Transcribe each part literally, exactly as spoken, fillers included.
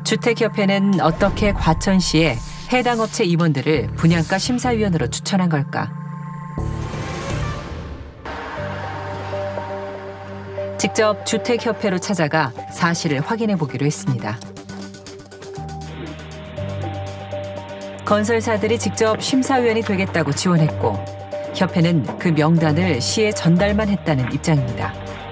주택협회는 어떻게 과천시에 해당 업체 임원들을 분양가 심사위원으로 추천한 걸까? 직접 주택협회로 찾아가 사실을 확인해 보기로 했습니다. 건설사들이 직접 심사위원이 되겠다고 지원했고 협회는 그 명단을 시에 전달만 했다는 입장입니다.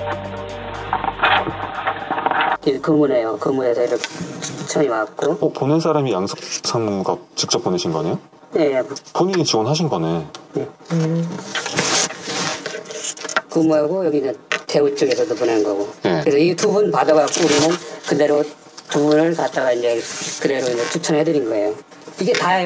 근무네요. 근무에서 이렇게 추천이 왔고. 어, 보낸 사람이 양석 상무가 직접 보내신 거네요? 네. 본인이 지원하신 거네. 네. 음. 근무하고 여기는 대우 쪽에서도 보낸 거고. 네. 그래서 이 두 분 받아갖고 우리는 그대로 두 분을 갖다가 이제 그대로 이제 추천해드린 거예요. 이게 다예요.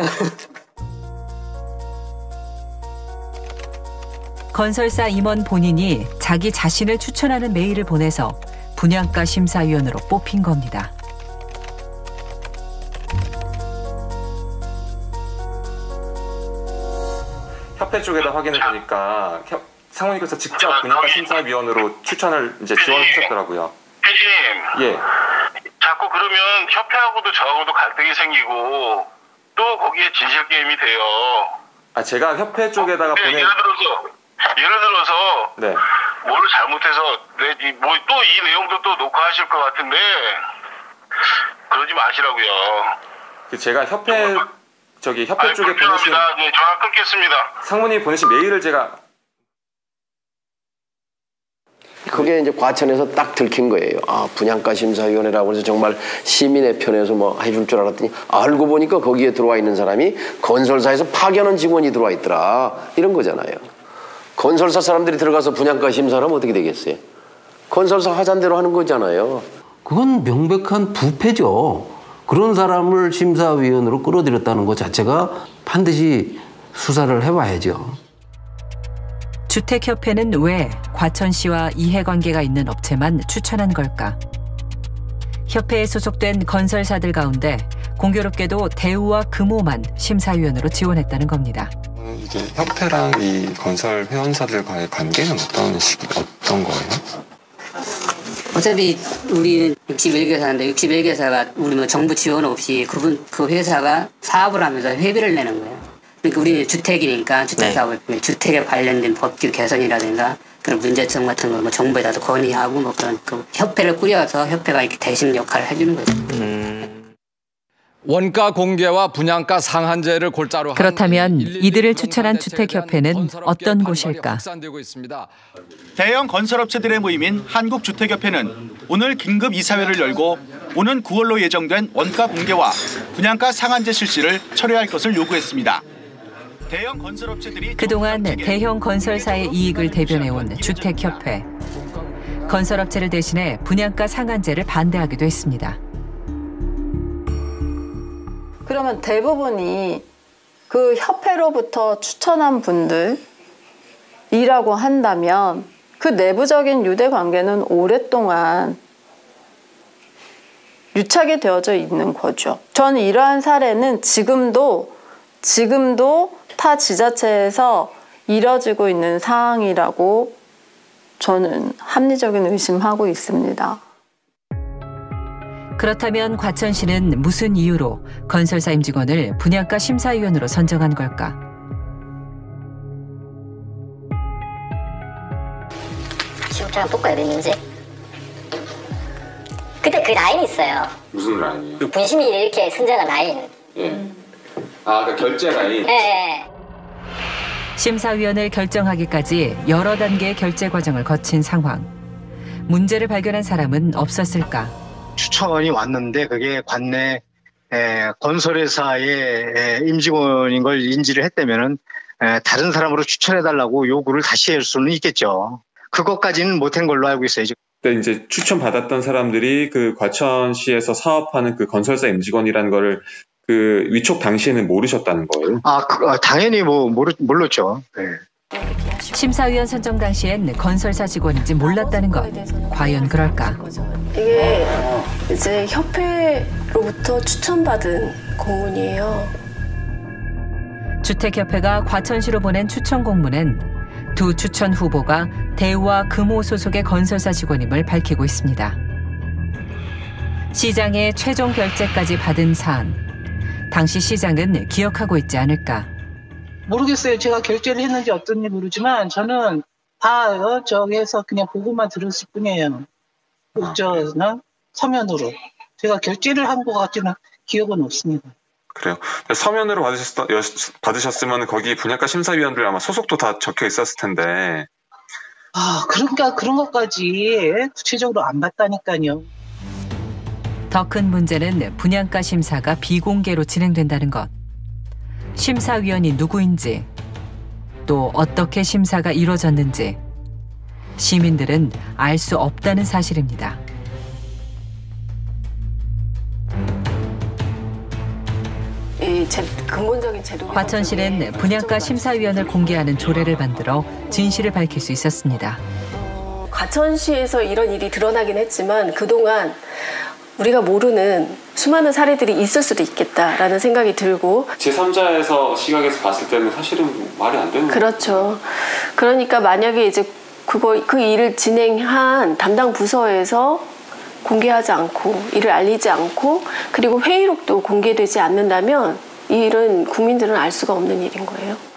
건설사 임원 본인이 자기 자신을 추천하는 메일을 보내서 분양가 심사위원으로 뽑힌 겁니다. 협회 쪽에다 확인해 보니까 상무님께서 직접 분양가 심사위원으로 추천을 이제 지원하셨더라고요. 회장님. 예. 자꾸 그러면 협회하고도 저하고도 갈등이 생기고 또 거기에 진실 게임이 돼요. 아 제가 협회 쪽에다가 어, 네, 보낸 예를 들어서 예를 들어서 네. 뭘 잘못해서 뭐 또 이 내용도 또 녹화하실 것 같은데 그러지 마시라고요. 그 제가 협회 어, 저기 협회 아니, 쪽에 보내신 네, 전화 끊겠습니다. 상무님 보내신 메일을 제가 그게 이제 과천에서 딱 들킨 거예요. 아, 분양가 심사위원회라고 해서 정말 시민의 편에서 뭐 해줄 줄 알았더니 알고 보니까 거기에 들어와 있는 사람이 건설사에서 파견한 직원이 들어와 있더라. 이런 거잖아요. 건설사 사람들이 들어가서 분양가 심사를 하면 어떻게 되겠어요? 건설사 하잔대로 하는 거잖아요. 그건 명백한 부패죠. 그런 사람을 심사위원으로 끌어들였다는 것 자체가 반드시 수사를 해봐야죠. 주택협회는 왜 과천시와 이해관계가 있는 업체만 추천한 걸까? 협회에 소속된 건설사들 가운데 공교롭게도 대우와 금호만 심사위원으로 지원했다는 겁니다. 이게 협회랑 이 건설 회원사들과의 관계는 어떤 식 어떤 거예요? 어차피 우리는 육십일 개사인데 육십일 개사가 우리 뭐 정부 지원 없이 그분 그 회사가 사업을 하면서 회비를 내는 거예요. 그러니까 우리는 주택이니까 주택 사업을 네. 주택에 관련된 법규 개선이라든가 그런 문제점 같은 걸 뭐 정부에다도 건의하고 뭐 그런 그 협회를 꾸려서 협회가 이렇게 대신 역할을 해주는 거죠. 음. 원가 공개와 분양가 상한제를 골자로 그렇다면 이들을 추천한 주택협회는 어떤 곳일까? 대형 건설업체들의 모임인 한국주택협회는 오늘 긴급 이사회를 열고 오는 구월로 예정된 원가 공개와 분양가 상한제 실시를 철회할 것을 요구했습니다. 대형 건설업체들이 그동안 대형 건설사의 이익을 대변해온 주택협회. 건설업체를 대신해 분양가 상한제를 반대하기도 했습니다. 그러면 대부분이 그 협회로부터 추천한 분들이라고 한다면 그 내부적인 유대 관계는 오랫동안 유착이 되어져 있는 거죠. 저는 이러한 사례는 지금도 지금도 타 지자체에서 이뤄지고 있는 상황이라고 저는 합리적인 의심하고 있습니다. 그렇다면 과천시는 무슨 이유로 건설사 임직원을 분양가 심사위원으로 선정한 걸까? 시국장을 뽑아야 되는지 그때 그 라인이 있어요. 무슨 라인이요? 분심이 이렇게 선정한 라인. 예. 아, 그 결제 라인? 네. 심사위원을 결정하기까지 여러 단계의 결제 과정을 거친 상황. 문제를 발견한 사람은 없었을까? 추천이 왔는데 그게 관내 에, 건설회사의 에, 임직원인 걸 인지를 했다면은 에, 다른 사람으로 추천해달라고 요구를 다시 할 수는 있겠죠. 그것까지는 못한 걸로 알고 있어요. 근데 이제 추천 받았던 사람들이 그 과천시에서 사업하는 그 건설사 임직원이라는 거를 그 위촉 당시에는 모르셨다는 거예요? 아, 그, 아 당연히 뭐 모르, 몰랐죠. 네. 심사위원 선정 당시엔 건설사 직원인지 몰랐다는 것. 과연 그럴까? 이게 이제 협회로부터 추천받은 공문이에요. 주택협회가 과천시로 보낸 추천 공문엔 두 추천 후보가 대우와 금호 소속의 건설사 직원임을 밝히고 있습니다. 시장의 최종 결재까지 받은 사안. 당시 시장은 기억하고 있지 않을까. 모르겠어요. 제가 결제를 했는지 어떤지 모르지만 저는 다 어, 저기에서 그냥 보고만 들었을 뿐이에요. 저 어? 서면으로. 제가 결제를 한 것 같지는 기억은 없습니다. 그래요. 서면으로 받으셨, 받으셨으면 거기 분양가 심사위원들 아마 소속도 다 적혀 있었을 텐데. 아, 그러니까 그런 것까지 구체적으로 안 봤다니까요. 더 큰 문제는 분양가 심사가 비공개로 진행된다는 것. 심사위원이 누구인지, 또 어떻게 심사가 이루어졌는지 시민들은 알 수 없다는 사실입니다. 이 제, 근본적인 제도 과천시는 분양가 심사위원을 공개하는 조례를 만들어 진실을 밝힐 수 있었습니다. 과천시에서 이런 일이 드러나긴 했지만 그동안 우리가 모르는 수많은 사례들이 있을 수도 있겠다라는 생각이 들고 제삼자에서 시각에서 봤을 때는 사실은 말이 안 되는 그렇죠. 그러니까 만약에 이제 그거 그 일을 진행한 담당 부서에서 공개하지 않고 이를 알리지 않고 그리고 회의록도 공개되지 않는다면 이 일은 국민들은 알 수가 없는 일인 거예요.